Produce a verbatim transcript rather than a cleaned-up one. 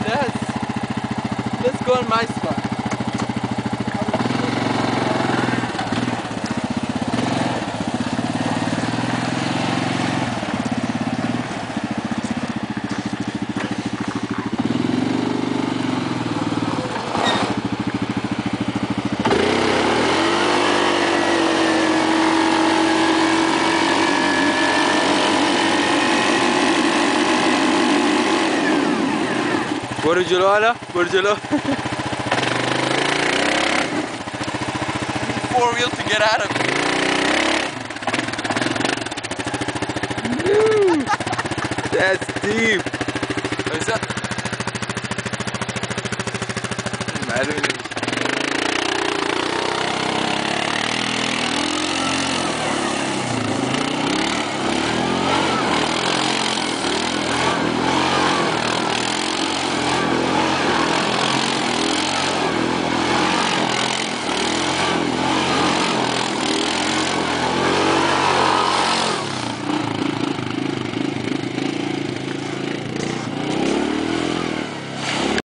Yes. Let's go on my spot. برج الولا برج الولا. Four wheel to get out of it. That's deep. What is that?